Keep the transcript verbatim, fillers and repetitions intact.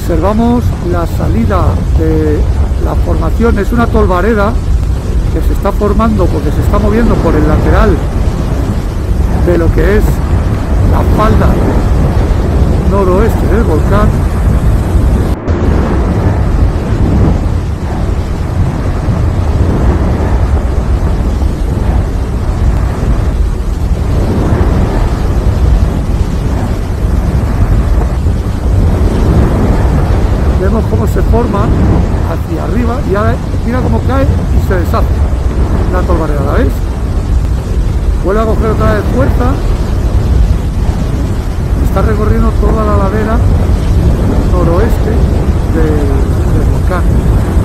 observamos la salida de la formación. Es una tolvareda que se está formando porque se está moviendo por el lateral de lo que es la falda noroeste del volcán. Vemos cómo se forma hacia arriba y ahora mira cómo cae y se deshace la tolvareda, ¿la ves? Vuelve a coger otra vez fuerza, está recorriendo toda la ladera noroeste del, del volcán.